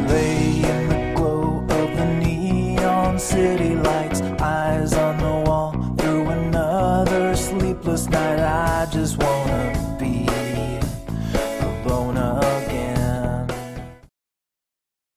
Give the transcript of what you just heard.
lay in the glow of the neon city lights, eyes on the wall through another sleepless night. I just wanna